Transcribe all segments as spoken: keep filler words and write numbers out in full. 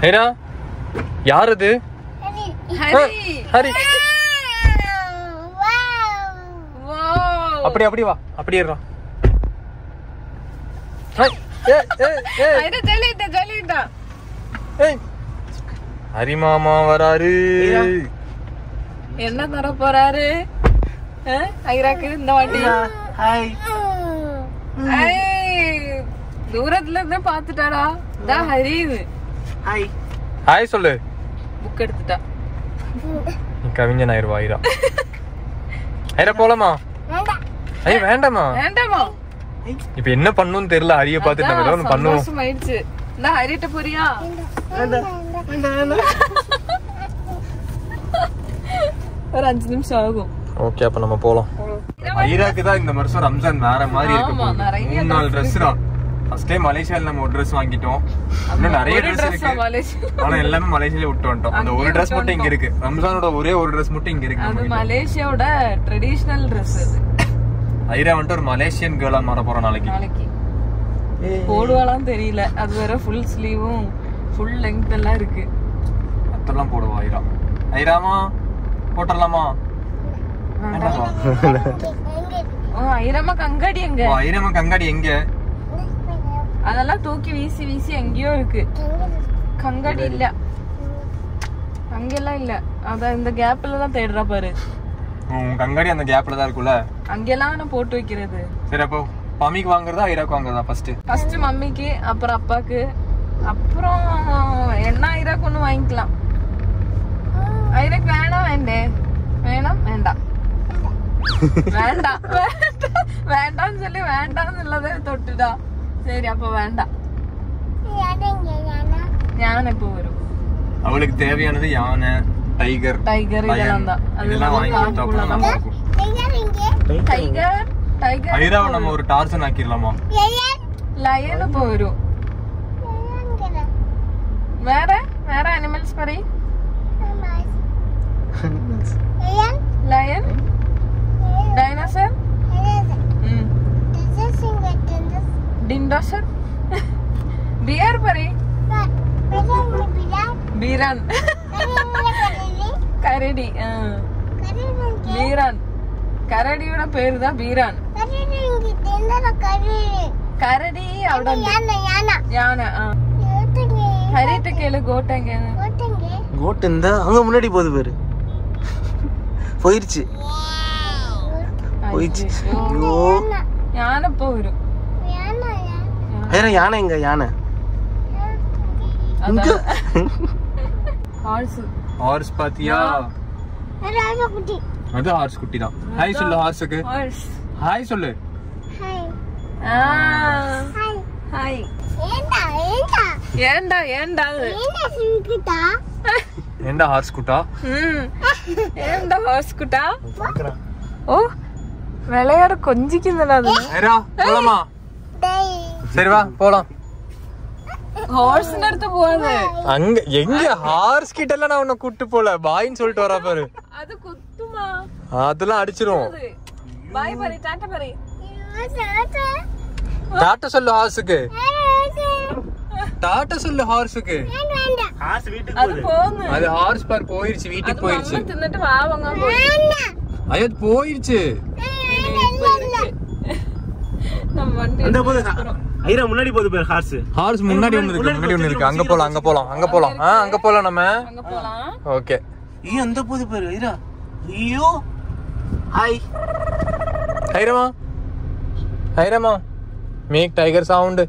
ஐரா யார் அது? ஹரி ஹரி வாவ் அப்படி அப்படி வா அப்படி ஏறா. ஏய் ஏய் ஏய் ஐரா ஜெலிட்டா ஜெலிட்டா. ஏய் ஹரி மாமா வராரு. என்ன தர போறாரு? ஐராக்கு இந்த வாட்டி ஹாய். ஐ தூரத்துல இருந்து பாத்துட்டாடா. டா ஹரி ஹாய். ஹாய் சொல்லு. புக் எடுத்துட்டா. நீ கவிஞன் ஆயிருவா ஐரா. ஐரா போலாமா? ஐய வேண்டாமா? வேண்டாமா? இப்போ என்ன பண்ணனும்னு தெரியல. ஹரிய பார்த்து நம்ம ஏதோ ஒன்னு பண்ணுவோம். சந்தோஷமாயிடுச்சு. நான் ஹரிட்ட போறியா? ஒரு அஞ்சு நிமிஷம் ஆகும். ஓகே அப்ப நம்ம போலாம். ஐராக்கு தான் இந்த வருஷம் ரம்ஜான் வேற மாதிரி இருக்கு. மூணு நாலு Dress தான். ஃபர்ஸ்ட் டைம் மலேசியால நம்ம ஒரு Dress வாங்கிட்டோம். இன்னும் நிறைய Dress இருக்கு. ஆனா எல்லாமே மலேசியால விட்டு வந்துட்டோம். அந்த ஒரு Dress மட்டும் இங்க இருக்கு. ரம்ஜானோட ஒரே ஒரு Dress மட்டும் இங்க இருக்கு. அது மலேசியாவோட ட்ரெடிஷனல் Dress அது. ஐரா வந்து ஒரு மலேசியன் கேர்லா மாற போற நாளைக்கு. நாளைக்கு போடுவாளான்னு தெரியல. அது வேற ஃபுல் ஸ்லீவும் ஃபுல் லெங்த் எல்லாம் இருக்கு. அதெல்லாம் போடுவா ஐரா. ஐராமா போட்டறலாமா? வேண்டாமா? ஓ ஐராமா கங்காடி எங்க? ஓ ஐராமா கங்காடி எங்க? அதெல்லாம் தூக்கி வீசி வீசி எங்கேயோ இருக்கு. கங்காடி இல்ல. அங்கெல்லாம் இல்ல. அத இந்த கேப்ல தான் தேடுறா பாரு. உன் கங்காடி அந்த கேப்ல தான் இருக்குல. அங்கெல்லாம் நான் போட்டு வைக்கிறது. சரி அப்போ மம்மிக்கு வாங்குறதா ஐராக்கு வாங்குறதா ஃபர்ஸ்ட்? ஃபர்ஸ்ட் மம்மிக்கு, அப்புறம் அப்பாக்கு, அப்புறம் என்ன ஐராக்கு ஒண்ணு வாங்கிக்கலாம். ஐராக்கு வேணாம் வேண்டே? வேணாம் வேண்டாம் வேண்டாம் வேண்டாம்னு சொல்லி வேண்டாம்னு சொல்லதே தொட்டுடா. சரி அப்ப வேண்டாம். யானை இப்போ வரும். அவளுக்கு தேவையானது யானை, டைகர் டைகர் இதெல்லாம் தான். அதெல்லாம் வாங்கி கொடுத்தா அப்புறம் நல்லா இருக்கும். டைகர் டைகர் ஐராவை நம்ம ஒரு டார்சன் ஆக்கிரலாமா? லயன் இப்போ வரும். வேற வேற அனிமல்ஸ் பரி லயன் டைனோசர் டிண்டோசர் பியர் பரி பீரான் கரடி பீரான் கரடியோட பேரு தான் பீரான். கரடி அவட யானை. ஹரிட்ட கேளு கோட்டங்க. கோட் இந்த அங்க முன்னாடி போகுது பாரு. போயிருச்சு போயிருச்சு. ஐயோ யானை போயிரும். ஐரா யானை எங்க? யானை ஹார்ஸ். ஹார்ஸ் பாத்தியா? அது ஹார்ஸ் குட்டி தான். ஹாய் சொல்லு ஹார்ஸ்க்கு. ஹார்ஸ் ஹாய் சொல்லு. ஆ ஹாய். ஏண்டா ஏண்டா ஏண்டா ஏண்டா சுக்குடா. ஏண்டா ஹார்ஸ் குட்டா? ம் ஏண்டா ஹார்ஸ் குட்டா? ஓ விளையாட கொஞ்சிக்குதுடா அது. ஐரா போலாமா? சரி வா போலாம். ஹார்ஸ் நடத்து போகுது. அங்க எங்க ஹார்ஸ் கிட்ட எல்லாம் நான் உன்னை கூட்டி போல. பாய்ன்னு சொல்லிட்டு வரா பாரு. அது குத்துமா? அதெல்லாம் அடிச்சிரும். பாய் பாரு டாடா பாரு. டாடா சொல்லு ஹார்ஸ்க்கு. டாடா சொல்லு ஹார்ஸ்க்கு. ஹார்ஸ் வீட்டுக்கு அது போங்க. அது ஹார்ஸ் பார் போயிருச்சு. வீட்டுக்கு போயிருச்சு. அது தின்னுட்டு வாவங்க. ஐயோ அது போயிருச்சு. நம்ம வண்டி அந்த போது ஐரா முன்னாடி போகுது பாரு ஹார்ஸ். ஹார்ஸ் முன்னாடி ஒன்னு இருக்கு. முன்னாடி ஒன்னு இருக்கு. அங்க போலாம் அங்க போலாம் அங்க போலாம். ஆ அங்க போலாம் நம்ம. அங்க போலாம். ஓகே. ஐயோ அந்த போகுது பாரு ஐரா. ஐயோ ஹாய். ஐரமா ஐரமா மேக் டைகர் சவுண்ட்.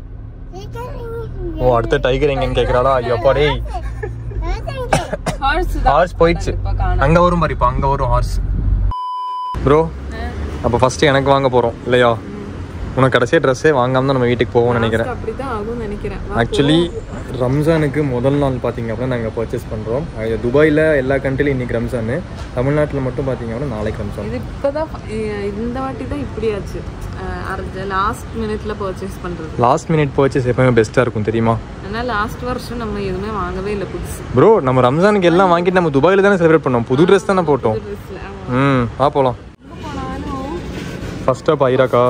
ஓ அடுத்த டைகர் எங்கன்னு கேக்குறாளா? ஐயோ அப்பா டேய். ஹார்ஸ் ஹார்ஸ் போயிடுச்சு. அங்க வரும் பாரு. இப்போ அங்க வரும் ஹார்ஸ். ப்ரோ அப்ப ஃபர்ஸ்ட் எனக்கு வாங்க போறோம் இல்லையா? உனக்கு கடைசியா ட்ரெஸ்ஸே வாங்காம தான் நம்ம வீட்டுக்கு போவோம்னு நினைக்கிறேன். அப்படிதான் ஆகும்னு நினைக்கிறேன். ஆக்சுவலி ரம்ஜானுக்கு முதல் நாள் பார்த்தீங்க அப்படின்னா நாங்கள் பர்ச்சேஸ் பண்ணுறோம். துபாயில் எல்லா கண்ட்ரிலையும் இன்றைக்கி ரம்ஜானு. தமிழ்நாட்டில் மட்டும் பார்த்தீங்க அப்படின்னா நாளைக்கு ரம்ஜான். இது இப்போதான் இந்த வாட்டி தான் இப்படி ஆச்சு. லாஸ்ட் மினிட்ல பர்ச்சேஸ் பண்ணுறது. லாஸ்ட் மினிட் பர்ச்சேஸ் எப்பவுமே பெஸ்ட்டாக இருக்கும் தெரியுமா? ஆனால் லாஸ்ட் வருஷம் நம்ம எதுவுமே வாங்கவே இல்லை புதுசு. ப்ரோ நம்ம ரம்ஜானுக்கு எல்லாம் வாங்கிட்டு நம்ம துபாயில் தானே செலிப்ரேட் பண்ணோம். புது ட்ரெஸ் தானே போட்டோம். ம் வா போகலாம். ஃபர்ஸ்ட் ஆப் ஐராக்கா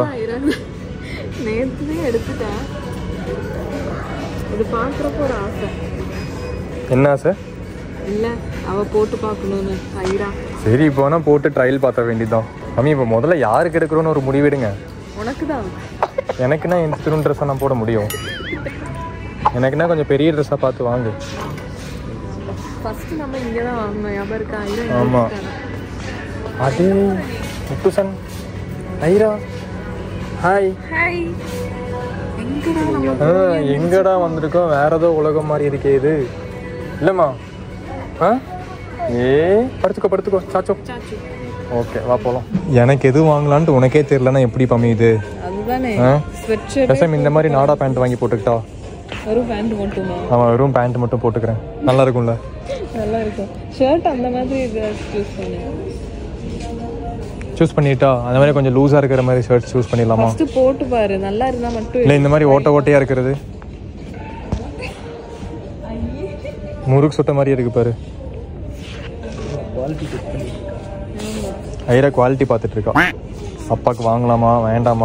நேற்றுதான் எடுத்துட்டேன். இது பார்க்குறப்போ ஒரு ஆசை. என்ன சார்? இல்ல அவ போட்டு பார்க்கணும்னு ஐரா. சரி இப்போ வேணா போட்டு ட்ரையல் பார்த்த வேண்டியதுதான். மம்மி இப்போ முதல்ல யாருக்கு எடுக்கிறோன்னு ஒரு முடிவெடுங்க. உனக்கு தான். எனக்குன்னா எந்த திரும்ப ட்ரெஸ்ஸாக நான் போட முடியும்? எனக்குன்னா கொஞ்சம் பெரிய ட்ரெஸ்ஸாக பார்த்து வாங்கு. ஃபர்ஸ்ட் நம்ம இங்கே தான் வாங்கணும். ஞாபகம் இருக்கா? ஐரா. ஆமாம். அதே முத்துசன் ஐரா. ஹாய். ஹாய். எங்கடா வந்திருக்கோம்? வேற ஏதோ உலகம் மாதிரி இருக்கே இது. இல்லைம்மா? ஆ ஏ படுத்துக்கோ படுத்துக்கோ சாச்சோ. ஓகே வா போகலாம். எனக்கு எது வாங்கலான்ட்டு உனக்கே தெரியலன்னா எப்படி பம்மி இது? அதுதானே பேசாம இந்த மாதிரி நாடா பேண்ட் வாங்கி போட்டுக்கிட்டா? வெறும் பேண்ட் மட்டுமா? ஆமாம் வெறும் பேண்ட் மட்டும் போட்டுக்கிறேன். நல்லா இருக்கும்ல? நல்லா இருக்கும். ஷர்ட் அந்த மாதிரி சூஸ் பண்ணி சூஸ் பண்ணிட்டா அந்த மாதிரி கொஞ்சம் லூஸாக இருக்கிற மாதிரி ஷர்ட் சூஸ் பண்ணிடலாமா? ஃபர்ஸ்ட் போட்டு பாரு, நல்லா இருந்தா மட்டும். இல்லை இந்த மாதிரி ஓட்ட ஓட்டையாக இருக்கிறது முறுக்கு சுட்ட மாதிரி இருக்கு பாரு. ஐரா குவாலிட்டி பார்த்துட்டு இருக்கா. அப்பாவுக்கு வாங்கலாமா வேண்டாமா?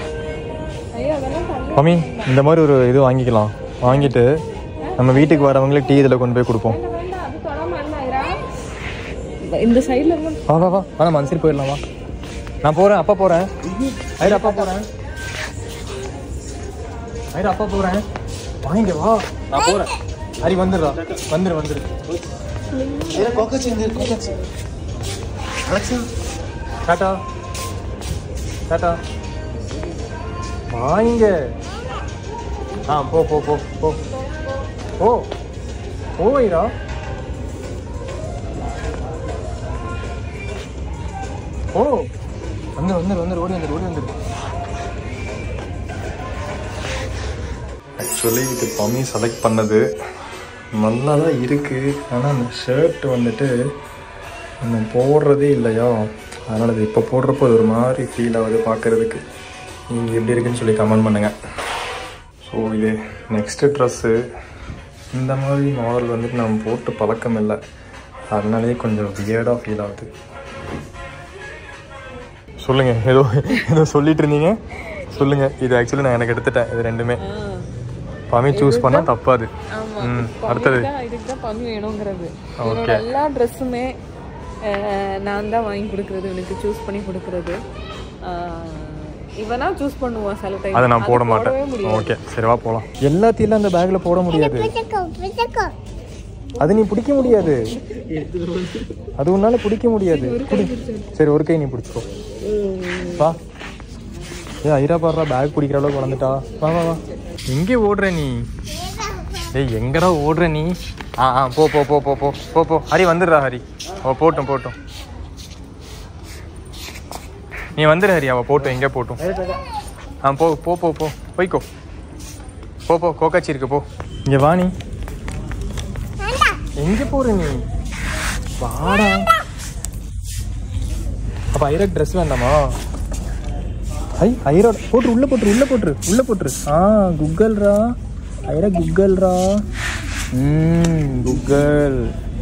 மம்மி இந்த மாதிரி ஒரு இது வாங்கிக்கலாம். வாங்கிட்டு நம்ம வீட்டுக்கு வரவங்களுக்கு டீ இதில் கொண்டு போய் கொடுப்போம். இந்த சைடில் வா வா வா வா நம்ம அன்சரி போயிடலாம். வா நான் போகிறேன். அப்பா போகிறேன். ஐரா அப்பா போகிறேன். ஐரா அப்பா போகிறேன். வாங்க வா நான் போகிறேன். ஹரி வந்துடுறா. வந்துடு வந்துடு. டாட்டா டாட்டா வாங்க. ஆ போ போ போ போ ஓ ஓ ஐரா. ஓ வந்துடு வந்துடு வந்துடு ஓடி வந்துடு ஓடி வந்துடு. ஆக்சுவலி இது பம்மி செலக்ட் பண்ணது நல்லா தான் இருக்குது. ஆனால் அந்த ஷர்ட் வந்துட்டு நம்ம போடுறதே இல்லையா, அதனால் இது இப்போ போடுறப்போ அது ஒரு மாதிரி ஃபீல் ஆகுது பார்க்குறதுக்கு. நீங்கள் எப்படி இருக்குன்னு சொல்லி கமெண்ட் பண்ணுங்கள். ஸோ இது நெக்ஸ்ட்டு ட்ரெஸ்ஸு. இந்த மாதிரி மாடல் வந்துட்டு நம்ம போட்டு பழக்கம் இல்லை, அதனாலேயே கொஞ்சம் வியர்டாக ஃபீல் ஆகுது. சொல்லுங்கள், ஏதோ ஏதோ சொல்லிட்டு இருந்தீங்க சொல்லுங்கள். இது ஆக்சுவலி நான் எனக்கு எடுத்துட்டேன். இது ரெண்டுமே பம்மி சூஸ் பண்ணா தப்பாது. ம் அடுத்தது இதுக்கு தான் பம்மி வேணுங்கிறது. ஓகே எல்லா ட்ரெஸ்ஸுமே நான் தான் வாங்கி கொடுக்குறது, எனக்கு சூஸ் பண்ணி கொடுக்குறது. இவனா சூஸ் பண்ணுவான் சில டைம். அதை நான் போட மாட்டேன். ஓகே சரி வா போகலாம். எல்லாத்தையும் அந்த பேக்கில் போட முடியாது. அது நீ பிடிக்க முடியாது. அது உன்னால பிடிக்க முடியாது. சரி ஒரு கை நீ பிடிச்சிக்கோ. வா ஏ ஐரா பாடுறா பேக் பிடிக்கிற அளவுக்கு வளர்ந்துட்டா. வா வா வா. எங்கே ஓடுற நீ? ஏய் எங்கடா ஓடுற நீ? ஆ ஆ போ போ போ போ போ போ போ ஹரி வந்துடுறா. ஹரி அவ போட்டும் போட்டும் நீ வந்துடு ஹரி. அவள் போட்டும் எங்கே போட்டும். ஆ போ போ போ போ போய்க்கோ போ போ. கோக்காச்சி இருக்கு போ. இங்கே வா. நீ எங்கே போகிற நீ? வாடா. அப்போ ஐராக்கு ட்ரெஸ் வேண்டாமா? ஐ ஐரா போட்டுரு உள்ளே போட்டுரு உள்ளே போட்டுரு உள்ளே போட்டுரு. ஆ குக்கல்ரா ஐரா குக்கல்ரா. ம் குக்கல்.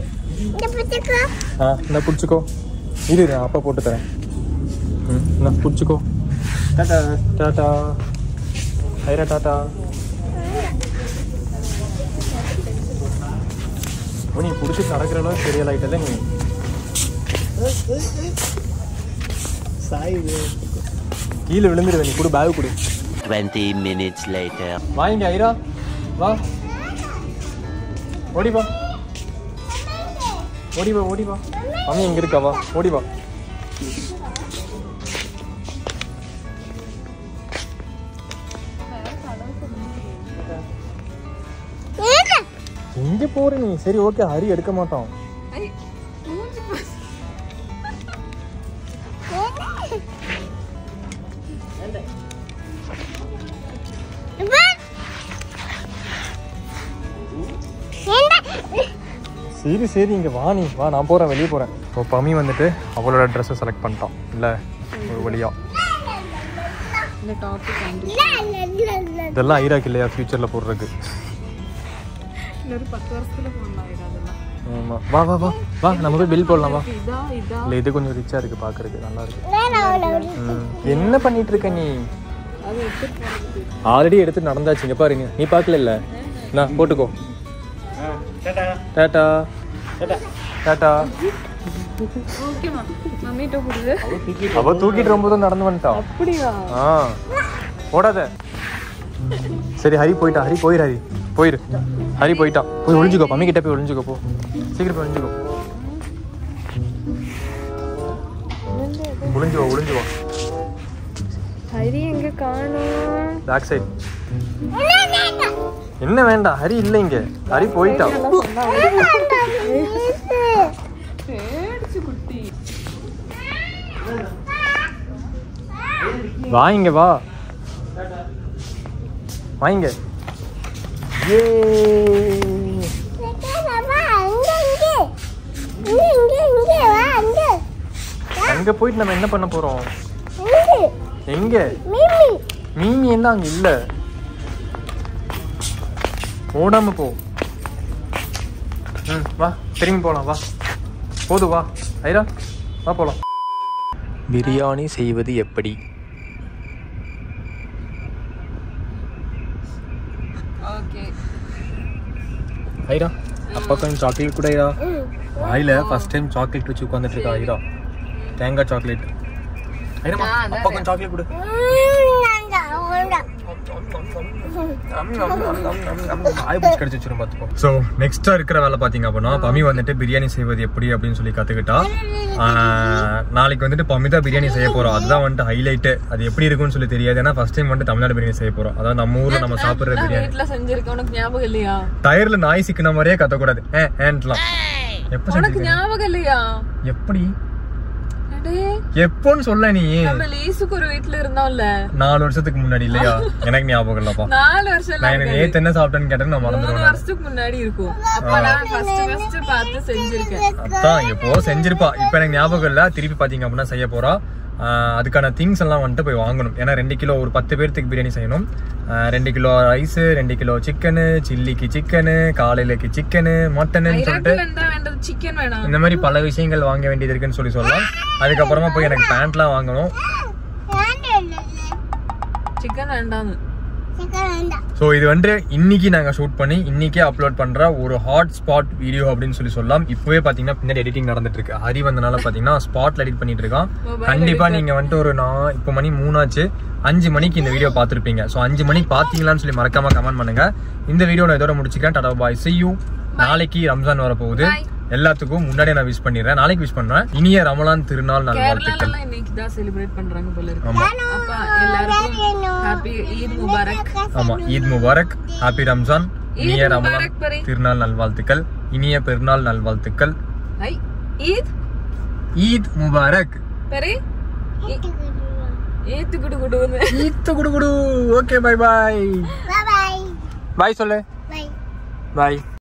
ஆ நான் பிடிச்சிக்கோ. இது நான் அப்பா போட்டு தரேன். ம் நான் பிடிச்சிக்கோ. Tata tata Aira tata. ஓ நீ பிடிச்சி நடக்கிற அளவுக்கு பெரிய லைட்டில் நீ கீழே விழுந்துருவேன். நீ கூட பேக் கொடு. twenty minutes later. வாங்க ஐரா வா. ஓடி வா ஓடி வா ஓடி வா. அம்மி எங்க இருக்கா? வா ஓடி வா. எங்க போற நீ? சரி ஓகே ஹரி எடுக்க மாட்டோம். சரி சரி இங்கே வா. நீ வா நான் போகிறேன் வெளியே போகிறேன். இப்போ பம்மி வந்துட்டு அவளோட ட்ரெஸ்ஸை செலக்ட் பண்ணிட்டான் இல்லை ஒரு வழியா. இதெல்லாம் ஐராக்கு இல்லையா ஃபியூச்சரில் போடுறதுக்கு? ஆமாம் வா வா வா வா நம்ம போய் பில் போடலாம். வா இல்லை இது கொஞ்சம் ரிச்சாக இருக்குது பார்க்குறதுக்கு நல்லா இருக்கு. என்ன பண்ணிட்டு இருக்க நீ? ஆல்ரெடி எடுத்து நடந்தாச்சு. இங்கே பாரு நீ பார்க்கல இல்லை நான் போட்டுக்கோ. டாடா டாடா டாடா டாடா. ஓகேமா மம்மிட்ட குடுங்க. அவ தூக்கிட்டு ரொம்ப தூரம் நடந்து வந்துட்டா. அப்படியா? ஆ ஓடாத. சரி ஹரி போயிட்டா. ஹரி போயிரு. ஹரி போயிரு. ஹரி போயிட்டா. போய் ஒளிஞ்சுக்கோ. மம்மி கிட்ட போய் ஒளிஞ்சுக்கோ. போ சீக்கிரம் போய் ஒளிஞ்சுக்கோ. ஒளிஞ்சு வா ஒளிஞ்சு வா. ஹரி எங்க காணோம்? Back side. என்ன வேண்டாம்? ஹரி இல்ல இங்க. ஹரி போயிட்டா. குட்டி வா இங்க வா. வா இங்க. ஏ அங்க போயிட்டு நம்ம என்ன பண்ண போறோம்? எங்க? மீமி என்ன அங்க இல்ல. ஓடாம போ. ம் வா திரும்பி போலாம். வா போது வா ஐரா வா போலாம். பிரியாணி செய்வது எப்படி? ஓகே ஐரா அப்பா கொஞ்சம் சாக்லேட் கூட. ஐரா வாயில ஃபர்ஸ்ட் டைம் சாக்லேட் வச்சு உட்காந்துட்டு இருக்கா. ஐரா தேங்காய் சாக்லேட். ஐரா அப்பா கொஞ்சம் சாக்லேட் கொடு. ஸோ நெக்ஸ்டா இருக்கிற வேலை பாத்தீங்க அப்படின்னா பமி வந்துட்டு பிரியாணி செய்வது எப்படி அப்படின்னு சொல்லி கத்துக்கிட்டா. நாளைக்கு வந்துட்டு பமி தான் பிரியாணி செய்ய போறோம். அதுதான் வந்துட்டு ஹைலைட். அது எப்படி இருக்கும்னு சொல்லி தெரியாது. ஏன்னா ஃபர்ஸ்ட் டைம் வந்துட்டு தமிழ்நாடு பிரியாணி செய்ய போறோம். அதாவது நம்ம ஊர்ல நம்ம சாப்பிடுற பிரியாணி. வீட்ல செஞ்சிருக்க உனக்கு ஞாபகம் இல்லையா? டயர்ல நாய் சிக்கின மாதிரியே கத்தக்கூடாது. எப்ப உனக்கு ஞாபகம் இல்லையா? எப்படி எப்போன்னு சொல்ல நீ? நம்ம லீசுக்கு ஒரு வீட்ல இருந்தோம்ல நாலு வருஷத்துக்கு முன்னாடி. இல்லையா? எனக்கு ஞாபகம் இல்லப்பா. நாலு வருஷம் நான் எனக்கு நேத்து என்ன சாப்பிட்டேன்னு கேட்டேன். நான் மறந்துடுவேன். மூணு வருஷத்துக்கு முன்னாடி இருக்கும். அப்ப நான் ஃபர்ஸ்ட் ஃபர்ஸ்ட் பார்த்து செஞ்சிருக்கேன். அதான் எப்போ செஞ்சிருப்பா. இப்ப எனக்கு ஞாபகம் இல்ல. திருப்பி பாத்தீங்க அப்படின்னா செய்ய போறா. அதுக்கான திங்ஸ் எல்லாம் வந்துட்டு போய் வாங்கணும். ஏன்னா ரெண்டு கிலோ ஒரு பத்து பேர்த்துக்கு பிரியாணி செய்யணும். ரெண்டு கிலோ ரைஸ், ரெண்டு கிலோ சிக்கனு, சில்லிக்கு சிக்கனு, காலையிலக்கு சிக்கனு, மட்டன்னு சொல்லிட்டு சிக்கன் வேணும். இந்த மாதிரி பல விஷயங்கள் வாங்க வேண்டியது இருக்குன்னு சொல்லி சொல்லலாம். அதுக்கப்புறமா போய் எனக்கு பேண்ட்லாம் வாங்கணும். சிக்கன் வேண்டாம். ஸோ இது வந்து இன்னைக்கு நாங்க ஷூட் பண்ணி இன்னைக்கே அப்லோட் பண்ற ஒரு ஹாட் ஸ்பாட் வீடியோ அப்படின்னு சொல்லி சொல்லலாம். இப்பவே பாத்தீங்கன்னா பின்னாடி எடிட்டிங் நடந்துட்டு இருக்கு. ஹரி வந்தனால பாத்தீங்கன்னா ஸ்பாட்ல எடிட் பண்ணிட்டு இருக்கான். கண்டிப்பா நீங்க வந்துட்டு ஒரு நான் இப்போ மணி மூணாச்சு. அஞ்சு மணிக்கு இந்த வீடியோ பார்த்துருப்பீங்க. ஸோ அஞ்சு மணிக்கு பாத்தீங்களான்னு சொல்லி மறக்காம கமெண்ட் பண்ணுங்க. இந்த வீடியோ நான் இதோட முடிச்சுக்கிறேன். டாடா பாய், see you. நாளைக்கு ரம்ஜான் வர போகுது. எல்லாத்துக்கும் முன்னாடியே நான் விஷ் பண்ணிடுறேன். நாளைக்கு விஷ் பண்றேன். இனிய ரமலான் திருநாள் நல்வாழ்த்துக்கள். இன்னைக்கு தான் செலிப்ரேட் பண்றாங்க போல இருக்கு. அப்ப எல்லாருக்கும் ஹாப்பி ஈத் முபாரக். ஆமா ஈத் முபாரக், ஹாப்பி ரம்ஜான், இனிய ரமலான் திருநாள் நல்வாழ்த்துக்கள், இனிய பெருநாள் நல்வாழ்த்துக்கள். ஈத் ஈத் முபாரக். பெரி ஈத் குடு குடு ஈத் குடு குடு. Okay bye bye. Bye bye. Bye சொல்லு. Bye by.